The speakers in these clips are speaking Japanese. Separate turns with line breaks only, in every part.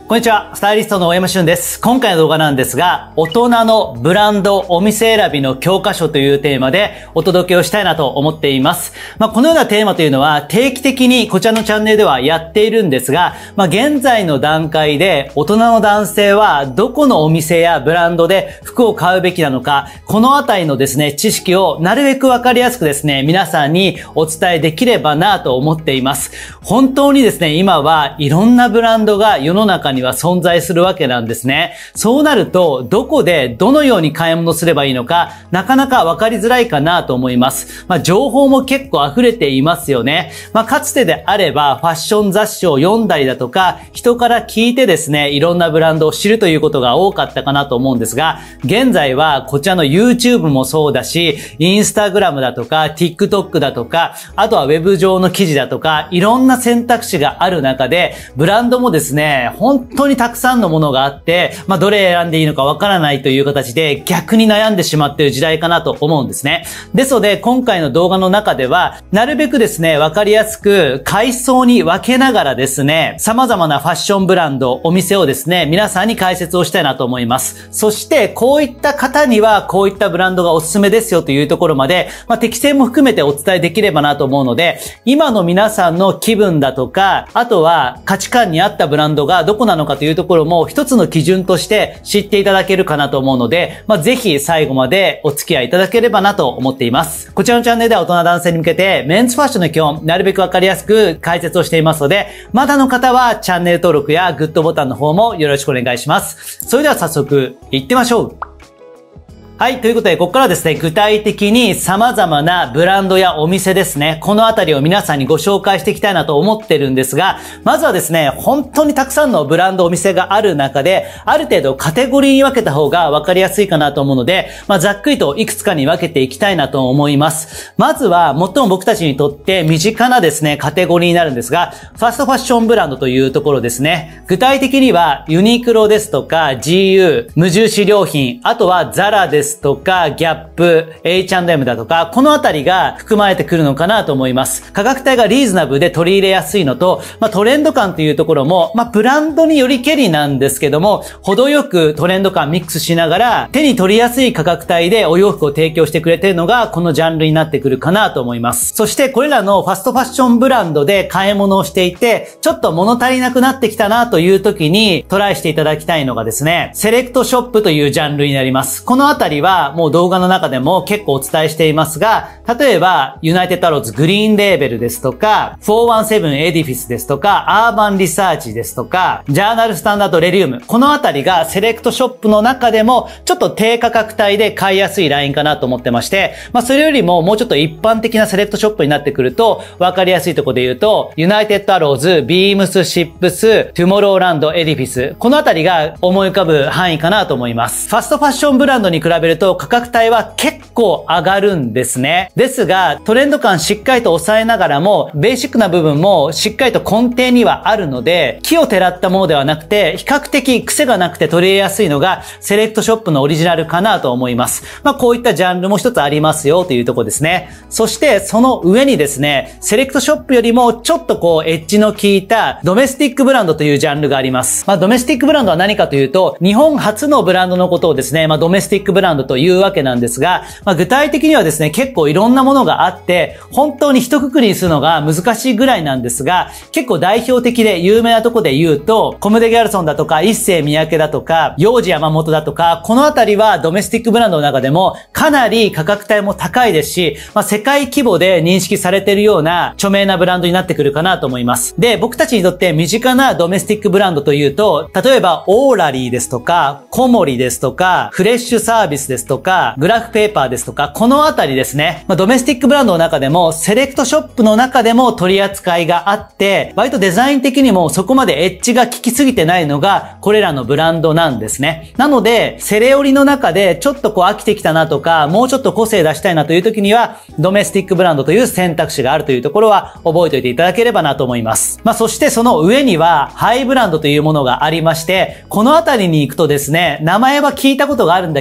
こんにちは、スタイリストの大山俊です。今回の動画なんですが、大人のブランドお店選びの教科書というテーマでお届けをしたいなと思っています。このようなテーマというのは定期的にこちらのチャンネルではやっているんですが、現在の段階で大人の男性はどこのお店やブランドで服を買うべきなのか、このあたりのですね、知識をなるべくわかりやすくですね、皆さんにお伝えできればなと思っています。本当にですね、今はいろんなブランドが世の中には存在するわけなんですね。そうなると、どこでどのように買い物すればいいのか、なかなかわかりづらいかなと思います。情報も結構溢れていますよね。かつてであれば、ファッション雑誌を読んだりだとか、人から聞いてですね、いろんなブランドを知るということが多かったかなと思うんですが、現在はこちらの YouTube もそうだし、Instagram だとか、TikTok だとか、あとは Web 上の記事だとか、いろんな選択肢がある中で、ブランドもですね、本当にたくさんのものがあって、どれ選んでいいのかわからないという形で逆に悩んでしまっている時代かなと思うんですね。ですので、今回の動画の中では、なるべくですね、わかりやすく階層に分けながらですね、様々なファッションブランド、お店をですね、皆さんに解説をしたいなと思います。そして、こういった方にはこういったブランドがおすすめですよというところまで、適性も含めてお伝えできればなと思うので、今の皆さんの気分だとか、あとは価値観に合ったブランドがどこなのかというところも一つの基準として知っていただけるかなと思うので、ぜひ最後までお付き合いいただければなと思っています。こちらのチャンネルでは大人男性に向けてメンズファッションの基本、なるべくわかりやすく解説をしていますので、まだの方はチャンネル登録やグッドボタンの方もよろしくお願いします。それでは早速行ってみましょう。はい。ということで、ここからはですね、具体的に様々なブランドやお店ですね、このあたりを皆さんにご紹介していきたいなと思ってるんですが、まずはですね、本当にたくさんのブランドお店がある中で、ある程度カテゴリーに分けた方が分かりやすいかなと思うので、ざっくりといくつかに分けていきたいなと思います。まずは、最も僕たちにとって身近なですね、カテゴリーになるんですが、ファストファッションブランドというところですね。具体的には、ユニクロですとか、GU、無印良品、あとはザラですとか、ギャップ、H&M だとか、このあたりが含まれてくるのかなと思います。価格帯がリーズナブルで取り入れやすいのと、トレンド感というところも、ブランドによりけりなんですけども、程よくトレンド感ミックスしながら、手に取りやすい価格帯でお洋服を提供してくれているのが、このジャンルになってくるかなと思います。そして、これらのファストファッションブランドで買い物をしていて、ちょっと物足りなくなってきたなという時にトライしていただきたいのがですね、セレクトショップというジャンルになります。このあたりは、もう動画の中でも結構お伝えしていますが、例えば、ユナイテッドアローズグリーンレーベルですとか、417エディフィスですとか、アーバンリサーチですとか、ジャーナルスタンダードレリウム。このあたりがセレクトショップの中でも、ちょっと低価格帯で買いやすいラインかなと思ってまして、それよりももうちょっと一般的なセレクトショップになってくると、わかりやすいところで言うと、ユナイテッドアローズ、ビームス、シップス、トゥモローランド、エディフィス。このあたりが思い浮かぶ範囲かなと思います。ファストファッションブランドに比べると価格帯は結構上がるんですね。ですが、トレンド感しっかりと抑えながらも、ベーシックな部分もしっかりと根底にはあるので、木をてらったものではなくて、比較的癖がなくて取り入れやすいのが、セレクトショップのオリジナルかなと思います。こういったジャンルも一つありますよというところですね。そして、その上にですね、セレクトショップよりもちょっとエッジの効いたドメスティックブランドというジャンルがあります。ドメスティックブランドは何かというと、日本初のブランドのことをですね、ドメスティックブランドというわけなんですが、具体的にはですね、結構いろんなものがあって、本当に一括りにするのが難しいぐらいなんですが、結構代表的で有名なとこで言うと、コムデ・ギャルソンだとか、一世三宅だとか、ヨウジ山本だとか、このあたりはドメスティックブランドの中でもかなり価格帯も高いですし、世界規模で認識されているような著名なブランドになってくるかなと思います。で、僕たちにとって身近なドメスティックブランドというと、例えばオーラリーですとか、コモリですとか、フレッシュサービスですとか、グラフペーパーですとか、このあたりですね。ドメスティックブランドの中でも、セレクトショップの中でも取り扱いがあって、割とデザイン的にもそこまでエッジが効きすぎてないのが、これらのブランドなんですね。なので、セレオリの中でちょっと飽きてきたなとか、もうちょっと個性出したいなという時には、ドメスティックブランドという選択肢があるというところは覚えておいていただければなと思います。そしてその上には、ハイブランドというものがありまして、このあたりに行くとですね、名前は聞いたことがあるんだけども、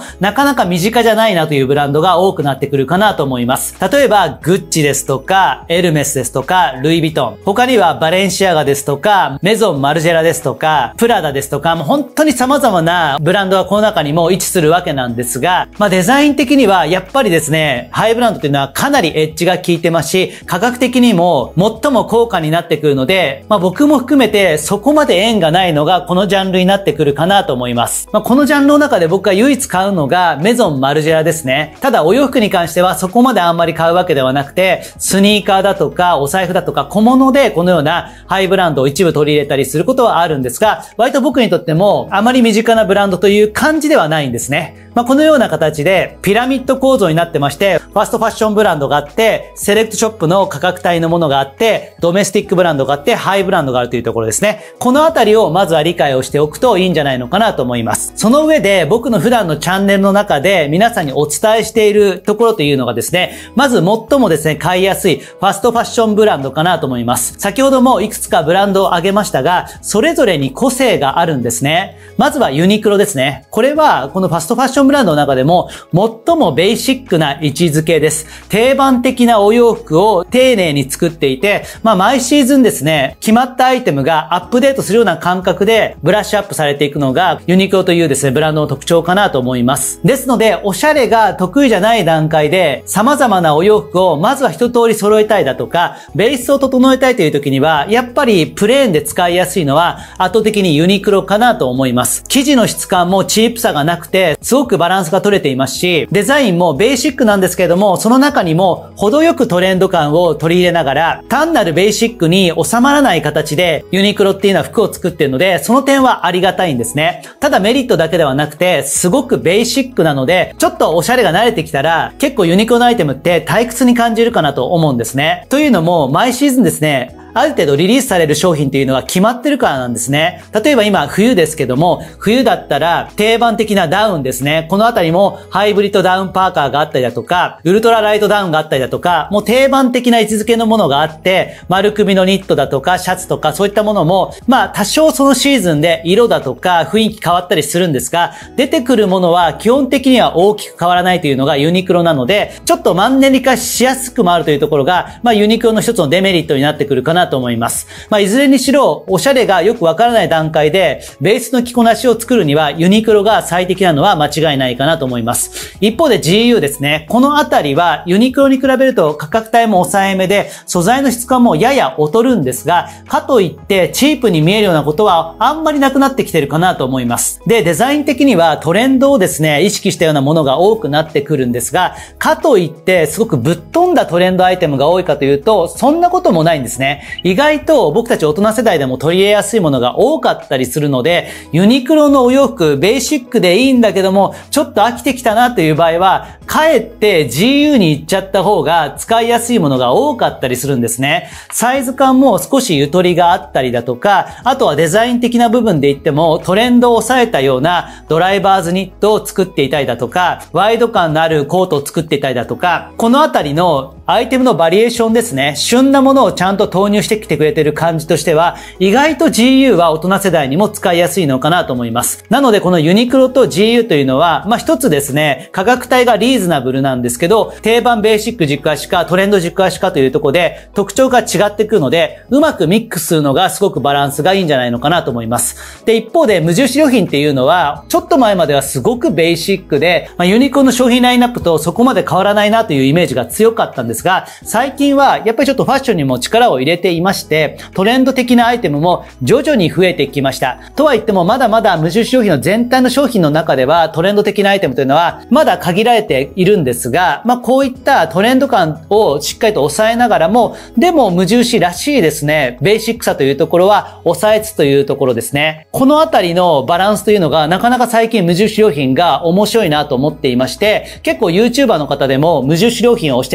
なかなか身近じゃないなというブランドが多くなってくるかなと思います。例えば、グッチですとか、エルメスですとか、ルイ・ヴィトン。他にはバレンシアガですとか、メゾン・マルジェラですとか、プラダですとか、もう本当に様々なブランドがこの中にも位置するわけなんですが、デザイン的にはやっぱりですね、ハイブランドというのはかなりエッジが効いてますし、価格的にも最も高価になってくるので、僕も含めてそこまで縁がないのがこのジャンルになってくるかなと思います。このジャンルの中で僕が唯一買うのがメゾン・マルジェラですね。ただお洋服に関してはそこまであんまり買うわけではなくて、スニーカーだとかお財布だとか小物でこのようなハイブランドを一部取り入れたりすることはあるんですが、割と僕にとってもあまり身近なブランドという感じではないんですね。このような形でピラミッド構造になってまして、ファストファッションブランドがあって、セレクトショップの価格帯のものがあって、ドメスティックブランドがあって、ハイブランドがあるというところですね。このあたりをまずは理解をしておくといいんじゃないのかなと思います。その上で僕の普段のチャンネルの中で皆さんにお伝えしているところというのがですね、まず最もですね、買いやすいファストファッションブランドかなと思います。先ほどもいくつかブランドを挙げましたが、それぞれに個性があるんですね。まずはユニクロですね。これはこのファストファッションブランドの中でも最もベーシックな位置づけです。定番的なお洋服を丁寧に作っていて、毎シーズンですね、決まったアイテムがアップデートするような感覚でブラッシュアップされていくのがユニクロというですね、ブランドの特徴かなと思います。ですので、おしゃれが得意じゃない段階で様々なお洋服をまずは一通り揃えたいだとか、ベースを整えたいという時には、やっぱりプレーンで使いやすいのは圧倒的にユニクロかなと思います。生地の質感もチープさがなくて、すごくバランスが取れていますし、デザインもベーシックなんですけれども、その中にも程よくトレンド感を取り入れながら、単なるベーシックに収まらない形でユニクロっていうのは服を作っているので、その点はありがたいんですね。ただメリットだけではなくて、すごくベーシックなので、ちょっとおしゃれが慣れてきたら、結構ユニクロのアイテムって退屈に感じるかなと思うんですね。というのも、毎シーズンですね、ある程度リリースされる商品っていうのは決まってるからなんですね。例えば今冬ですけども、冬だったら定番的なダウンですね。このあたりもハイブリッドダウンパーカーがあったりだとか、ウルトラライトダウンがあったりだとか、もう定番的な位置づけのものがあって、丸首のニットだとかシャツとかそういったものも、多少そのシーズンで色だとか雰囲気変わったりするんですが、出てくるものは基本的には大きく変わらないというのがユニクロなので、ちょっとマンネリ化しやすくもあるというところが、ユニクロの一つのデメリットになってくるかなと思います。いずれにしろ、おしゃれがよくわからない段階で、ベースの着こなしを作るには、ユニクロが最適なのは間違いないかなと思います。一方で GU ですね。このあたりは、ユニクロに比べると価格帯も抑えめで、素材の質感もやや劣るんですが、かといってチープに見えるようなことはあんまりなくなってきてるかなと思います。で、デザイン的にはトレンドをですね、意識したようなものが多くなってくるんですが、かといってすごくぶっ飛んだトレンドアイテムが多いかというと、そんなこともないんですね。意外と僕たち大人世代でも取り入れやすいものが多かったりするので、ユニクロのお洋服、ベーシックでいいんだけども、ちょっと飽きてきたなという場合は、かえって GU に行っちゃった方が使いやすいものが多かったりするんですね。サイズ感も少しゆとりがあったりだとか、あとはデザイン的な部分で言ってもトレンドを抑えたようなドライバーズニットを作っていたりだとか、ワイド感のあるコートを作っていたりだとか、このあたりのアイテムのバリエーションですね、旬なものをちゃんと投入してきてくれてる感じとしては、意外と GU は大人世代にも使いやすいのかなと思います。なのでこのユニクロと GU というのは、一つですね、価格帯がリーズナブルなんですけど、定番ベーシック軸足かトレンド軸足かというところで特徴が違ってくるので、うまくミックスするのがすごくバランスがいいんじゃないのかなと思います。で、一方で無印良品っていうのは、ちょっと前まではすごくベーシックで、ユニクロの商品ラインナップとそこまで変わらないなというイメージが強かったんですが、最近はやっぱりちょっとファッションにも力を入れていまして、トレンド的なアイテムも徐々に増えてきました。とは言ってもまだまだ無印良品の全体の商品の中ではトレンド的なアイテムというのはまだ限られているんですが、こういったトレンド感をしっかりと抑えながらも、でも無印らしいですね、ベーシックさというところは抑えつつというところですね。このあたりのバランスというのがなかなか最近無印良品が面白いなと思っていまして、結構 YouTuber の方でも無印良品を推している方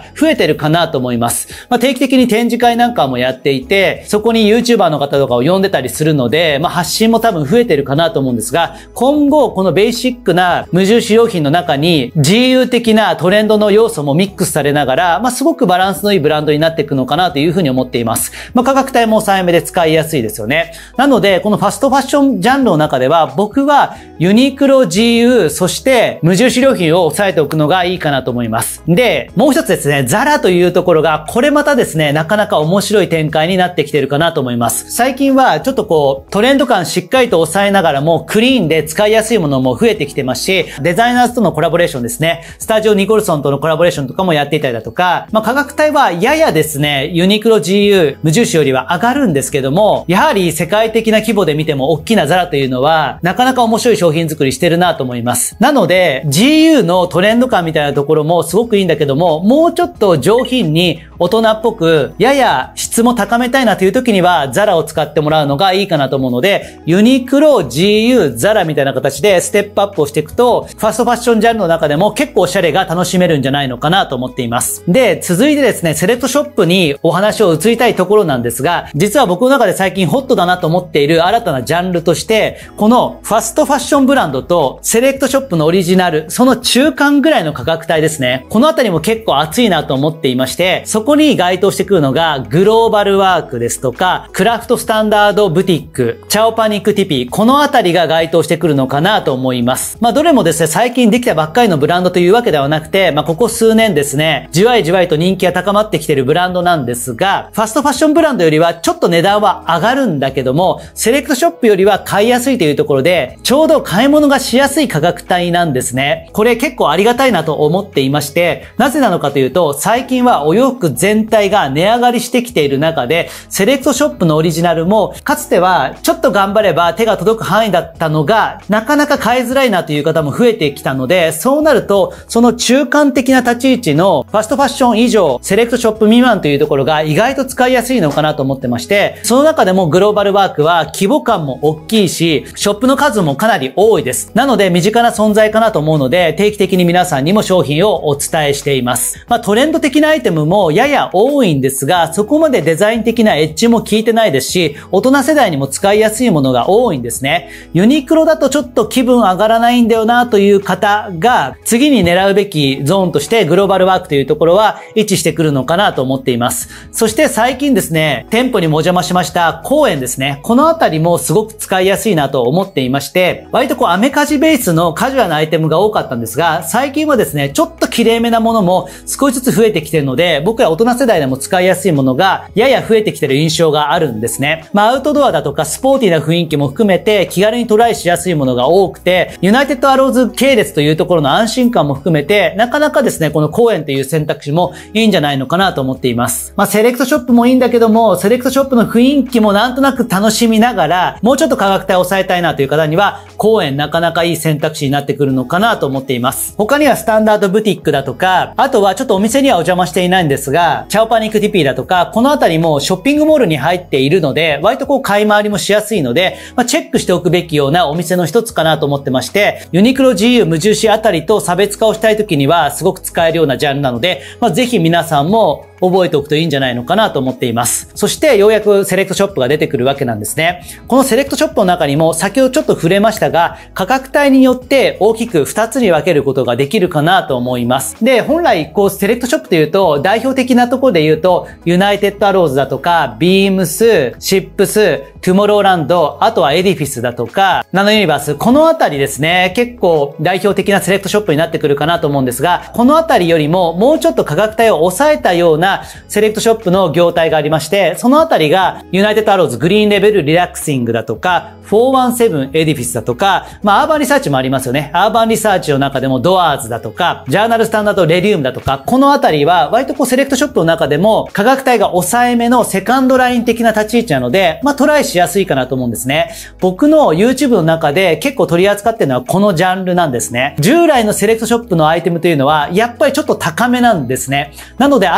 が増えてるかなと思います。定期的に展示会なんかもやっていて、そこに YouTuber の方とかを呼んでたりするので、発信も多分増えてるかなと思うんですが、今後このベーシックな無印良品の中に GU 的なトレンドの要素もミックスされながら、すごくバランスのいいブランドになっていくのかなというふうに思っています。価格帯も抑えめで使いやすいですよね。なので、このファストファッションジャンルの中では、僕はユニクロ、GU、そして無印良品を抑えておくのがいいかなと思います。で、もう一つですね、ザラというところが、これまたですね、なかなか面白い展開になってきてるかなと思います。最近はちょっとトレンド感しっかりと抑えながらも、クリーンで使いやすいものも増えてきてますし、デザイナーズとのコラボレーションですね、スタジオニコルソンとのコラボレーションとかもやっていたりだとか、価格帯はややですね、ユニクロ、GU、無印よりは上がるんですけども、やはり世界的な規模で見ても大きなザラというのは、なかなか面白い商品作りしてるなと思います。なので、GU のトレンド感みたいなところもすごくいいんだけども、もうちょっと上品に大人っぽく、やや質も高めたいなという時には、ザラを使ってもらうのがいいかなと思うので、ユニクロ、GU、ザラみたいな形でステップアップをしていくと、ファストファッションジャンルの中でも結構おしゃれが楽しめるんじゃないのかなと思っています。で、続いてですね、セレクトショップにお話を移りたいところなんですが、実は僕の中で最近ホットだなと思っている新たなジャンルとして、このファストファッションブランドとセレクトショップのオリジナル、その中間ぐらいの価格帯ですね。このあたりも結構熱いなと思っていまして、そこに該当してくるのがグローバルワークですとか、クラフトスタンダードブティック、チャオパニックティピー、このあたりが該当してくるのかなと思います。どれもですね、最近できたばっかりのブランドというわけではなくて、ここ数年ですね、じわいじわいと人気が高まってきているブランドなんですが、ファストファッションブランドよりはちょっと値段は上がるんだけども、セレクトショップよりは買いやすいというところで、ちょうど買い物がしやすい価格帯なんですね。これ結構ありがたいなと思っていまして、なぜなのかというと、最近はお洋服全体が値上がりしてきている中で、セレクトショップのオリジナルも、かつてはちょっと頑張れば手が届く範囲だったのが、なかなか買いづらいなという方も増えてきたので、そうなると、その中間的な立ち位置のファストファッション以上、セレクトショップ未満というところが意外と使いやすいのかなと思ってまして、その中でもグローバルワークは規模感も大きいし、ショップの数もかなり多いです。なので身近な存在かなと思うので、定期的に皆さんにも商品をお伝えしています。トレンド的なアイテムもやや多いんですが、そこまでデザイン的なエッジも効いてないですし、大人世代にも使いやすいものが多いんですね。ユニクロだとちょっと気分上がらないんだよなという方が、次に狙うべきゾーンとしてグローバルワークというところは位置してくるのかなと思っています。そして最近ですね、店舗にもお邪魔しました公園ですね。このあたりもすごく使いやすいなと思っていまして、割とアメカジベースのカジュアルなアイテムが多かったんですが、最近はですね、ちょっと綺麗めなものも少しずつ増えてきているので、僕ら大人世代でも使いやすいものがやや増えてきている印象があるんですね。アウトドアだとかスポーティーな雰囲気も含めて気軽にトライしやすいものが多くて、ユナイテッドアローズ系列というところの安心感も含めて、なかなかですね、この公園という選択肢もいいんじゃないのかなと思っています。セレクトショップもいいんだけども、セレクトショップの雰囲気もなんとなく楽しみながら、もうちょっと価格帯を抑えたいなという方には、公園なかなかいい選択肢になってくるのかなと思っています。他にはスタンダードブティックだとか、あとはちょっとお店にはお邪魔していないんですが、チャオパニックティピーだとか、このあたりもショッピングモールに入っているので、割と買い回りもしやすいので、チェックしておくべきようなお店の一つかなと思ってまして、ユニクロ、GU、無印あたりと差別化をしたい時にはすごく使えるようなジャンルなので、ぜひ皆さんも覚えておくといいんじゃないのかなと思っています。そしてようやくセレクトショップが出てくるわけなんですね。このセレクトショップの中にも先ほどちょっと触れましたが、価格帯によって大きく2つに分けることができるかなと思います。で、本来セレクトショップというと代表的なところで言うと、ユナイテッドアローズだとか、ビームス、シップス、トゥモローランド、あとはエディフィスだとか、ナノユニバース、このあたりですね、結構代表的なセレクトショップになってくるかなと思うんですが、このあたりよりももうちょっと価格帯を抑えたようなセレクトショップの業態がありまして、そのあたりがユナイテッドアローズ、グリーンレベルリラクシングだとか、417エディフィスだとか、アーバンリサーチもありますよね。アーバンリサーチの中でもドアーズだとか、ジャーナルスタンダードレディウムだとか、このあたりは割とセレクトショップの中でも価格帯が抑えめのセカンドライン的な立ち位置なので、トライしやすいかなと思うんですね。僕の YouTube の中で結構取り扱っているのはこのジャンルなんですね。従来のセレクトショップのアイテムというのはやっぱりちょっと高めなんですね。なのであえて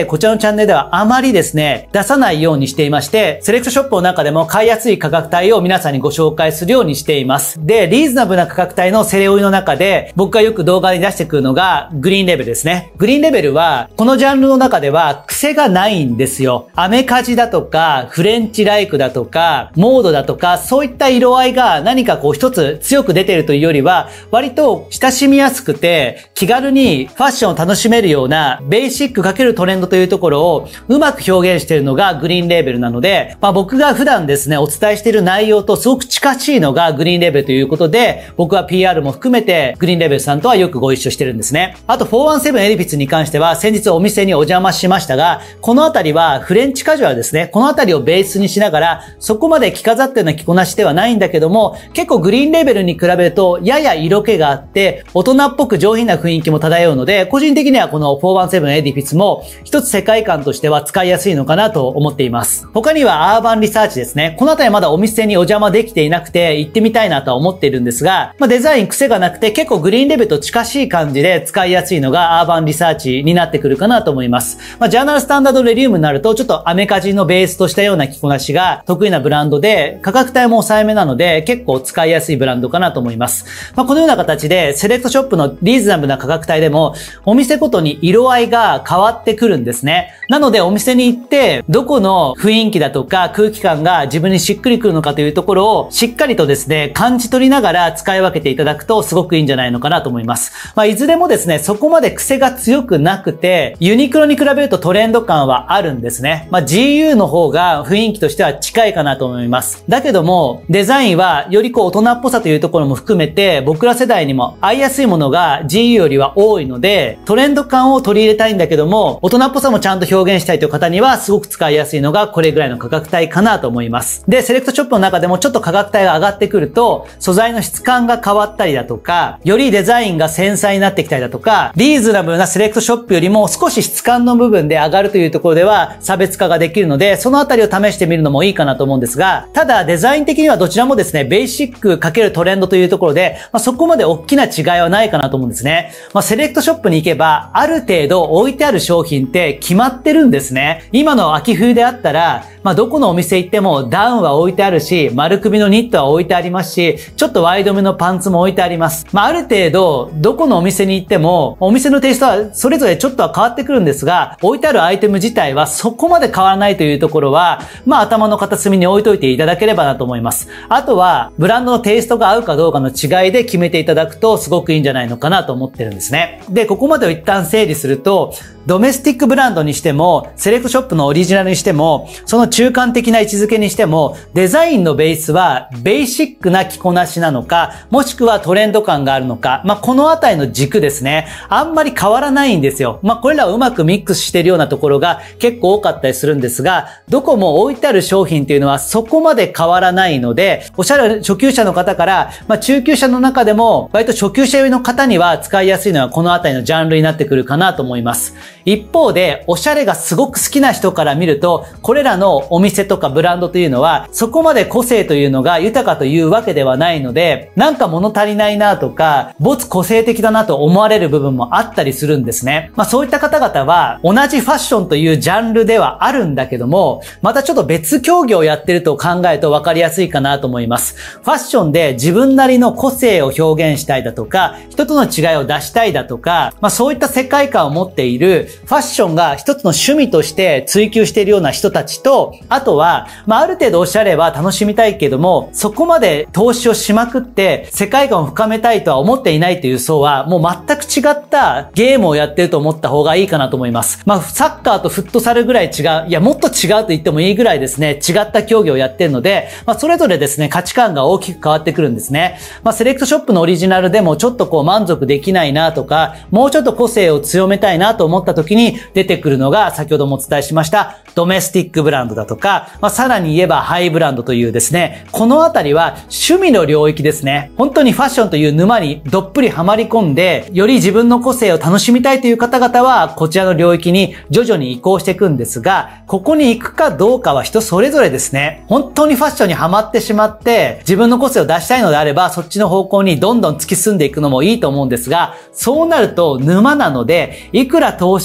こちらのチャンネルではあまりですね、出さないようにしていまして、セレクトショップの中でも買いやすい価格帯を皆さんにご紹介するようにしています。で、リーズナブルな価格帯のセレオイの中で、僕がよく動画に出してくるのが、グリーンレベルですね。グリーンレベルは、このジャンルの中では癖がないんですよ。アメカジだとか、フレンチライクだとか、モードだとか、そういった色合いが何かこう一つ強く出ているというよりは、割と親しみやすくて、気軽にファッションを楽しめるような、ベーシック×トレンドというところをうまく表現しているのがグリーンレーベルなので、僕が普段ですね、お伝えしている内容とすごく近しいのがグリーンレーベルということで、僕は PR も含めてグリーンレーベルさんとはよくご一緒してるんですね。あと417エディフィスに関しては先日お店にお邪魔しましたが、このあたりはフレンチカジュアルですね。このあたりをベースにしながら、そこまで着飾ったような着こなしではないんだけども、結構グリーンレーベルに比べるとやや色気があって、大人っぽく上品な雰囲気も漂うので、個人的にはこの417エディフィスも一つ世界観としては使いやすいのかなと思っています。他にはアーバンリサーチですね。このあたりまだお店にお邪魔できていなくて行ってみたいなとは思っているんですが、デザイン癖がなくて結構グリーンレベルと近しい感じで使いやすいのがアーバンリサーチになってくるかなと思います。ジャーナルスタンダードレリウムになるとちょっとアメカジのベースとしたような着こなしが得意なブランドで、価格帯も抑えめなので結構使いやすいブランドかなと思います。このような形でセレクトショップのリーズナブルな価格帯でもお店ごとに色合いが変わってくるんですね。なのでお店に行ってどこの雰囲気だとか空気感が自分にしっくりくるのかというところをしっかりとですね、感じ取りながら使い分けていただくとすごくいいんじゃないのかなと思います。いずれもですね、そこまで癖が強くなくて、ユニクロに比べるとトレンド感はあるんですね。GU の方が雰囲気としては近いかなと思います。だけども、デザインはより大人っぽさというところも含めて、僕ら世代にも合いやすいものが GU よりは多いので、トレンド感を取り入れたいんだけども、大人っぽさもちゃんと表現したいという方にはすごく使いやすいのがこれぐらいの価格帯かなと思います。で、セレクトショップの中でもちょっと価格帯が上がってくると、素材の質感が変わったりだとか、よりデザインが繊細になってきたりだとか、リーズナブルなセレクトショップよりも少し質感の部分で上がるというところでは差別化ができるので、そのあたりを試してみるのもいいかなと思うんですが、ただデザイン的にはどちらもですね、ベーシック×トレンドというところで、そこまで大きな違いはないかなと思うんですね。セレクトショップに行けば、ある程度置いてある商品って決まってるんですね。今の秋冬であったら、どこのお店行ってもダウンは置いてあるし、丸首のニットは置いてありますし、ちょっとワイドめのパンツも置いてあります。ある程度、どこのお店に行っても、お店のテイストはそれぞれちょっとは変わってくるんですが、置いてあるアイテム自体はそこまで変わらないというところは、頭の片隅に置いといていただければなと思います。あとは、ブランドのテイストが合うかどうかの違いで決めていただくとすごくいいんじゃないのかなと思ってるんですね。で、ここまでを一旦整理すると、ドメスティックブランドにしても、セレクトショップのオリジナルにしても、その中間的な位置づけにしても、デザインのベースはベーシックな着こなしなのか、もしくはトレンド感があるのか、このあたりの軸ですね。あんまり変わらないんですよ。これらをうまくミックスしているようなところが結構多かったりするんですが、どこも置いてある商品っていうのはそこまで変わらないので、おしゃれ初級者の方から、中級者の中でも割と初級者寄りの方には使いやすいのはこのあたりのジャンルになってくるかなと思います。一方で、おしゃれがすごく好きな人から見ると、これらのお店とかブランドというのは、そこまで個性というのが豊かというわけではないので、なんか物足りないなとか、没個性的だなと思われる部分もあったりするんですね。そういった方々は、同じファッションというジャンルではあるんだけども、またちょっと別競技をやってると考えると分かりやすいかなと思います。ファッションで自分なりの個性を表現したいだとか、人との違いを出したいだとか、そういった世界観を持っている、ファッションが一つの趣味として追求しているような人たちと、あとは、ある程度おしゃれは楽しみたいけども、そこまで投資をしまくって世界観を深めたいとは思っていないという層は、もう全く違ったゲームをやってると思った方がいいかなと思います。サッカーとフットサルぐらい違う、いやもっと違うと言ってもいいぐらいですね、違った競技をやってるので、それぞれですね、価値観が大きく変わってくるんですね。セレクトショップのオリジナルでもちょっと満足できないなとか、もうちょっと個性を強めたいなと思った時に出てくるのが、先ほどもお伝えしましたドメスティックブランドだとか、さらに言えばハイブランドというですね、このあたりは趣味の領域ですね。本当にファッションという沼にどっぷりはまり込んで、より自分の個性を楽しみたいという方々は、こちらの領域に徐々に移行していくんですが、ここに行くかどうかは人それぞれですね。本当にファッションにはまってしまって、自分の個性を出したいのであれば、そっちの方向にどんどん突き進んでいくのもいいと思うんですが、そうなると沼なので、いくら投資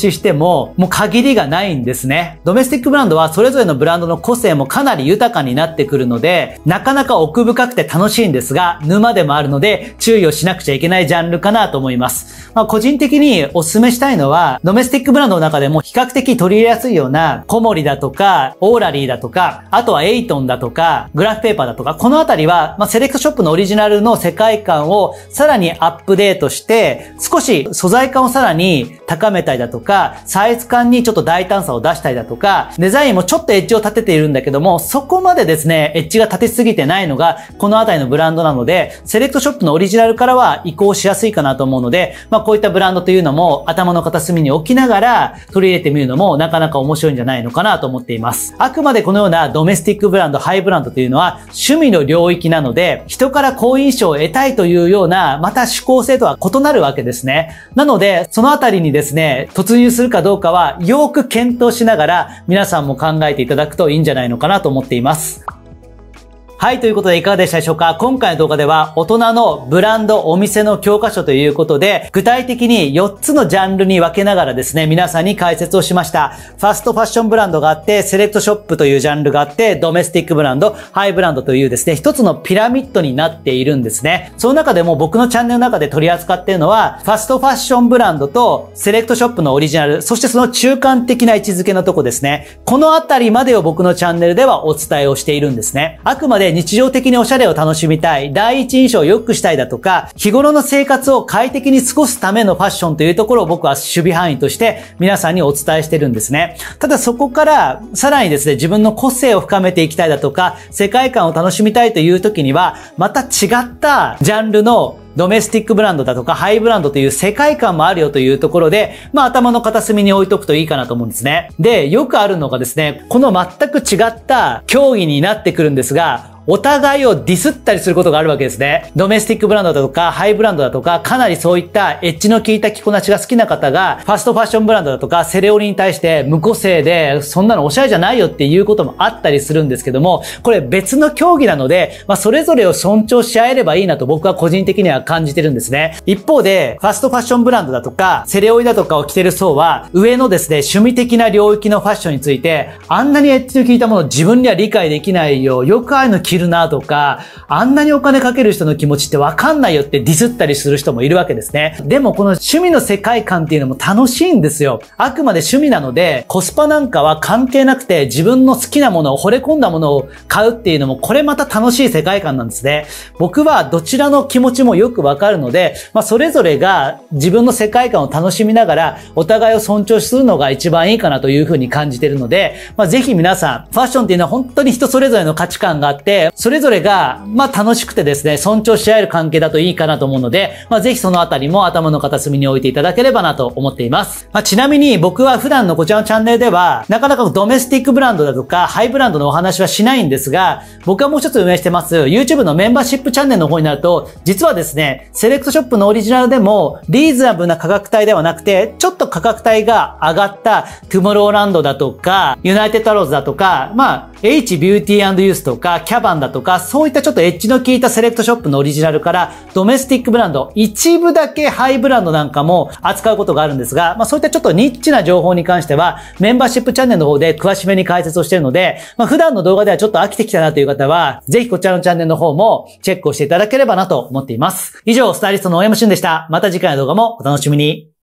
ししても、もう限りがないんですね。ドメスティックブランドはそれぞれのブランドの個性もかなり豊かになってくるので、なかなか奥深くて楽しいんですが、沼でもあるので注意をしなくちゃいけないジャンルかなと思います。個人的にお勧めしたいのは、ドメスティックブランドの中でも比較的取り入れやすいようなコモリだとか、オーラリーだとか、あとはエイトンだとか、グラフペーパーだとか、このあたりは、セレクトショップのオリジナルの世界観をさらにアップデートして、少し素材感をさらに高めたりだとか、サイズ感にちょっと大胆さを出したりだとか、デザインもちょっとエッジを立てているんだけども、そこまでですね、エッジが立てすぎてないのが、このあたりのブランドなので、セレクトショップのオリジナルからは移行しやすいかなと思うので、こういったブランドというのも頭の片隅に置きながら取り入れてみるのもなかなか面白いんじゃないのかなと思っています。あくまでこのようなドメスティックブランド、ハイブランドというのは趣味の領域なので、人から好印象を得たいというような、また思考性とは異なるわけですね。なので、そのあたりにですね、突入するかどうかはよく検討しながら皆さんも考えていただくといいんじゃないのかなと思っています。はい、ということでいかがでしたでしょうか。今回の動画では大人のブランドお店の教科書ということで、具体的に4つのジャンルに分けながらですね、皆さんに解説をしました。ファストファッションブランドがあって、セレクトショップというジャンルがあって、ドメスティックブランド、ハイブランドというですね、一つのピラミッドになっているんですね。その中でも僕のチャンネルの中で取り扱っているのは、ファストファッションブランドとセレクトショップのオリジナル、そしてその中間的な位置づけのとこですね。このあたりまでを僕のチャンネルではお伝えをしているんですね。あくまで日常的におしゃれを楽しみたい、第一印象を良くしたいだとか、日頃の生活を快適に過ごすためのファッションというところを僕は守備範囲として皆さんにお伝えしてるんですね。ただそこからさらにですね、自分の個性を深めていきたいだとか、世界観を楽しみたいという時には、また違ったジャンルのドメスティックブランドだとかハイブランドという世界観もあるよというところで、頭の片隅に置いとくといいかなと思うんですね。で、よくあるのがですね、この全く違った競技になってくるんですが、お互いをディスったりすることがあるわけですね。ドメスティックブランドだとか、ハイブランドだとか、かなりそういったエッジの効いた着こなしが好きな方が、ファストファッションブランドだとか、セレオリに対して無個性で、そんなのおしゃれじゃないよっていうこともあったりするんですけども、これ別の競技なので、それぞれを尊重し合えればいいなと僕は個人的には感じてるんですね。一方で、ファストファッションブランドだとか、セレオリだとかを着てる層は、上のですね、趣味的な領域のファッションについて、あんなにエッジの効いたものを自分には理解できないよ、よくああいうの着るなとか、あんなにお金かける人の気持ちってわかんないよってディスったりする人もいるわけですね。でもこの趣味の世界観っていうのも楽しいんですよ。あくまで趣味なので、コスパなんかは関係なくて自分の好きなものを惚れ込んだものを買うっていうのもこれまた楽しい世界観なんですね。僕はどちらの気持ちもよくわかるので、それぞれが自分の世界観を楽しみながらお互いを尊重するのが一番いいかなというふうに感じているので、ぜひ皆さん、ファッションっていうのは本当に人それぞれの価値観があって、それぞれが楽しくてですね、尊重し合える関係だといいかなと思うので、ぜひそのあたりも頭の片隅に置いていただければなと思っています。ちなみに僕は普段のこちらのチャンネルでは、なかなかドメスティックブランドだとか、ハイブランドのお話はしないんですが、僕はもう一つ運営してます、YouTube のメンバーシップチャンネルの方になると、実はですね、セレクトショップのオリジナルでも、リーズナブルな価格帯ではなくて、ちょっと価格帯が上がった、トゥモローランドだとか、ユナイテッドアローズだとか、H ビューティー&ユースとか、キャバンだとか、そういったちょっとエッジの効いたセレクトショップのオリジナルから、ドメスティックブランド、一部だけハイブランドなんかも扱うことがあるんですが、そういったちょっとニッチな情報に関しては、メンバーシップチャンネルの方で詳しめに解説をしているので、普段の動画ではちょっと飽きてきたなという方は、ぜひこちらのチャンネルの方もチェックをしていただければなと思っています。以上、スタイリストの大山俊でした。また次回の動画もお楽しみに。